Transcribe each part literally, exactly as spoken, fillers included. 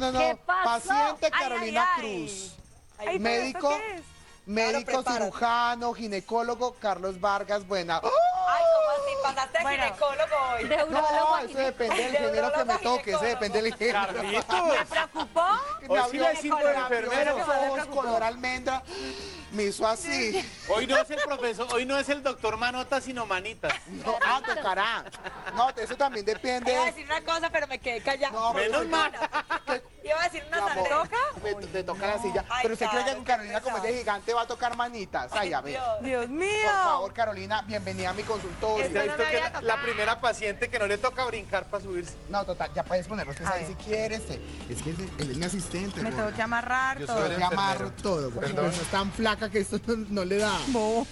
no, no. ¿Qué pasó? Paciente Ay, Carolina ay, ay. Cruz. Ay, Médico, ¿pero esto qué es? médico, Claro, cirujano, ginecólogo, Carlos Vargas, buena. ¡Oh! Ay, ¿cómo así? ¿Pasaste a Bueno, ginecólogo hoy? De No, urologo. eso depende del De género que me urologo a toque, eso depende del género. Carlitos. ¿Me preocupó? Me Hoy sí abrió le el decimos color, enfermero. los ojos color almendra, me hizo así. Hoy no es el profesor, hoy no es el doctor Manota, sino Manitas. No, ah, tocará. No, eso también depende. Iba a decir una cosa, pero me quedé callada. No, pero Menos sí, mal. Iba a decir una mi amor, sandía. me, me toca la silla. Ay, Pero usted cree que claro, con Carolina, como es de pesado. gigante, va a tocar manitas. Ay, a ver. Dios. Dios mío. Por favor, Carolina, bienvenida a mi consultorio. Esto Ya no visto me que había la, tocado. la primera paciente que no le toca brincar para subirse. No, total, ya puedes ponerlo usted A ahí ver. si quieres. eh. Es que él, él es mi asistente. Me gorda. tengo que amarrar Yo todo. soy Yo el le amarro enfermero. todo, porque Perdón. pues, es tan flaca que esto no, no le da. Bo.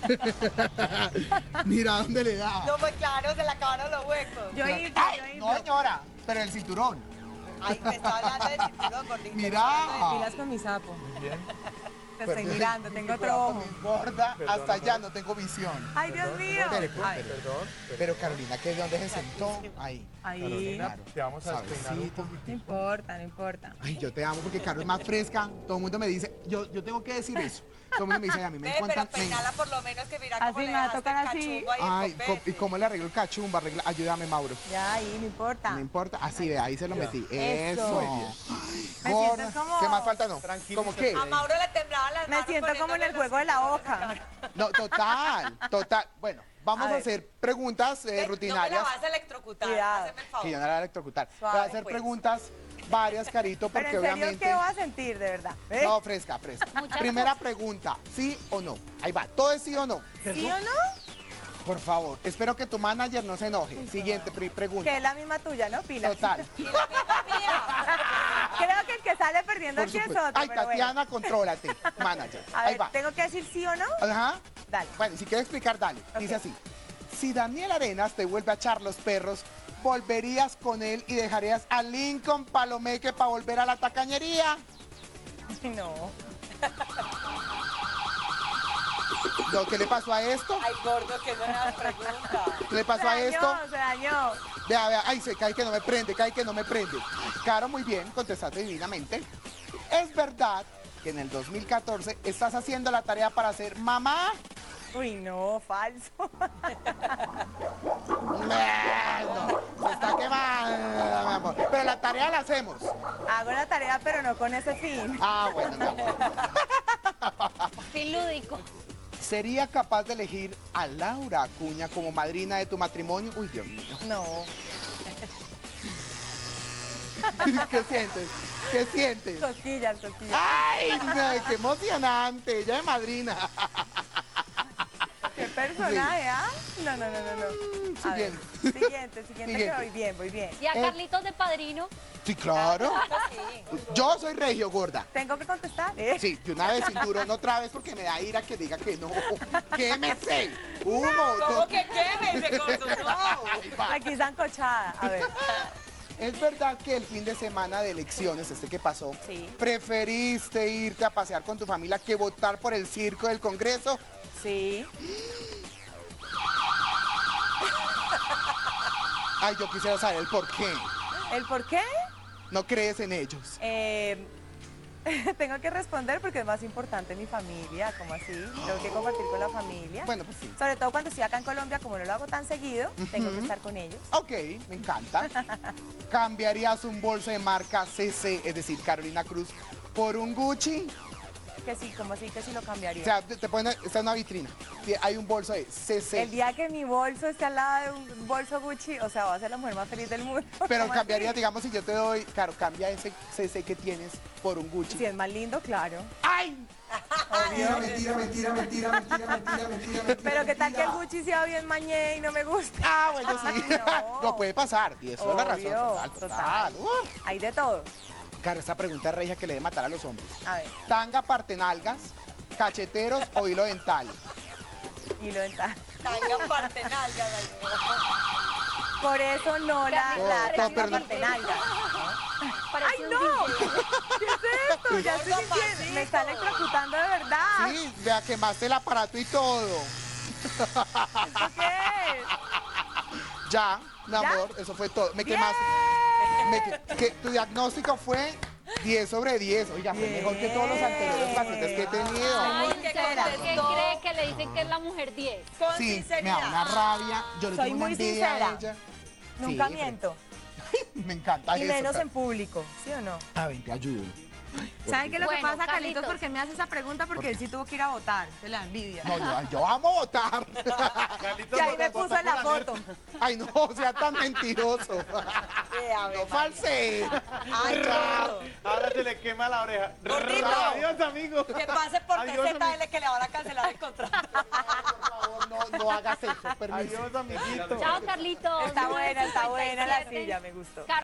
Mira dónde le da. No, pues claro, se le acabaron los huecos. Yo Ay, inflo, yo inflo. no, señora, pero el cinturón. Ay, me estaba hablando del cinturón gordito. Mira. Pilas con mi sapo. Te estoy Perdón. mirando, tengo otro Cuidado ojo. con mi gorda, Perdón, hasta allá amor. no tengo visión. Ay, Dios mío. Espere, A ver, Perdón. Pero Carolina, ¿qué es de dónde se sentó? Ahí. ahí. Carolina, Claro. te vamos a despeinar un Suavecito. poquito. No importa, no importa. Ay, yo te amo porque Caro es más fresca. Todo el mundo me dice, yo, yo tengo que decir eso. Todo el mundo me dice, "Ay, a mí me Ve, pero encuentran. peinala por lo menos que mira Así cómo le me va a dejaste tocar el así. cachumbo ahí, Ay, el co- ¿y copete. cómo le arreglo el cachumbo? Arregla- ayúdame, Mauro. Ya, ahí, no importa. No importa. Así ve, ahí se lo Ya. metí. Eso. Eso. Me Gorda. siento como- ¿Qué más falta? No. Tranquilita. ¿Cómo qué? A Mauro le temblaban las Me manos siento como en el poniéndole juego de la los oca. No, total, total. Bueno, vamos A a, ver. hacer preguntas eh, Ve, rutinarias. No me la vas a electrocutar, Cuidado. hazme el favor. Que yo no la voy a electrocutar. Suave, Voy a hacer pues. preguntas varias, Carito, Pero porque en serio, obviamente. ¿qué voy a sentir, de verdad? ¿Eh? No, fresca, fresca. Muchas Primera cosas. pregunta, ¿sí o no? Ahí va, todo es sí o no. ¿Sí o no? Por favor, espero que tu manager no se enoje. Siguiente pre- pregunta. Que es la misma tuya, ¿no, Pila? Total. Y la misma mía. Creo que el que sale perdiendo Por aquí es supuesto. otro, Ay, pero bueno. Tatiana, contrólate. Manager. A Ahí ver, va. ¿tengo que decir sí o no? Ajá. Dale. Bueno, si quieres explicar, dale. Dice así. Si Daniel Arenas te vuelve a echar los perros, ¿volverías con él y dejarías a Lincoln Palomeque para volver a la tacañería? No. ¿Lo que le pasó a esto? Ay, gordo, que no era pregunta. ¿Qué le pasó se a dañó, esto? se dañó. Vea, vea, ay, se cae que no me prende, cae que no me prende. Caro, muy bien, contestaste divinamente. ¿Es verdad que en el dos mil catorce estás haciendo la tarea para ser mamá? Uy, no, falso. No, se está quemando, mi amor. Pero la tarea la hacemos. Hago la tarea, pero no con ese fin. Ah, bueno, mi amor. Fin lúdico. ¿Sería capaz de elegir a Laura Acuña como madrina de tu matrimonio? Uy, Dios mío. No. ¿Qué sientes? ¿Qué sientes? Cosquillas, cosquillas. ¡Ay, no, qué emocionante! Ella de madrina. ¿Qué personaje, ah? No, no, no, no, no. A ver, Siguiente. Siguiente, siguiente, que Siguiente. voy bien, voy bien. ¿Y a Eh. Carlitos de padrino? Sí, claro. Sí. Yo soy regio, gorda. ¿Tengo que contestar? ¿Eh? Sí, de una vez cinturón otra vez porque me da ira que diga que no. ¡Quémese! ¡Humo! ¿Cómo que queme ese gordo? No. Ahí va. Aquí zancochada. A ver. ¿Es verdad que el fin de semana de elecciones, este que pasó, Sí. preferiste irte a pasear con tu familia que votar por el circo del Congreso? Sí. Ay, yo quisiera saber el por qué. ¿El por qué? No crees en ellos. Eh, tengo que responder porque es más importante mi familia, como así. Tengo que compartir con la familia. Bueno, pues sí. Sobre todo cuando estoy acá en Colombia, como no lo hago tan seguido, tengo que estar con ellos. Ok, me encanta. ¿Cambiarías un bolso de marca C C, es decir, Carolina Cruz, por un Gucci? Que sí, como así, que sí lo cambiaría. O sea, te, te ponen, está en una vitrina. Sí, hay un bolso de C C. El día que mi bolso esté al lado de un bolso Gucci, o sea, va a ser la mujer más feliz del mundo. Pero ¿Cómo cambiaría, así? digamos, si yo te doy, claro, cambia ese C C que tienes por un Gucci. Si es más lindo, claro. ¡Ay! Obvio. Mentira, mentira, mentira, mentira, mentira, mentira, mentira. Pero qué tal que el Gucci sea bien mañé y no me gusta. Ah, bueno, sí. Ay, no. No puede pasar. Y eso es la razón. Obvio, Total, total. total. Uf. Hay de todo. Claro, esta pregunta es regia que le debe matar a los hombres. A ver, ¿Tanga partenalgas, cacheteros o hilo dental? y lo dental. Tanga parte nalga, Por eso no la, No, la no, tanga pero no- partenalga. Parece ¡Ay, un no! D J. ¿Qué es esto? Ya estoy Gordo sintiendo. Me está pasito. electrocutando de verdad. Sí, vea, quemaste el aparato y todo. ¿Esto qué es? Ya, mi ¿Ya? amor, eso fue todo. Me ¡Bien! quemaste. Me- que tu diagnóstico fue diez sobre diez. Oiga, fue mejor que todos los anteriores pacientes que he tenido. Ay, Ay, qué ¿será que contestó. cree que le dicen que es la mujer diez? Con Sí, me sinceridad. da una rabia. Yo le Soy tengo una muy envidia sincera. a ella. Nunca Sí, miento. Me encanta Y eso. menos en público, ¿sí o no? A ver, te ayudo. ¿Saben qué es lo que Bueno, pasa, Carlitos? Carlitos. ¿Por qué me hace esa pregunta? Porque él sí tuvo que ir a votar. Se la envidia. No, yo, yo amo votar. Carlitos, Y ahí me vota- puso en la vota por foto. Ay, no, sea tan mentiroso. Sí, a ver, No false. Ay, claro. Ahora se le quema la oreja. Gordito. Adiós, amigo. Que pase por Adiós, T Z L que le van a cancelar el contrato. Por favor, no, no hagas eso. Permiso. Adiós, amiguito. Chao, Carlitos. Está buena, está buena la cincuenta y siete. silla, me gustó.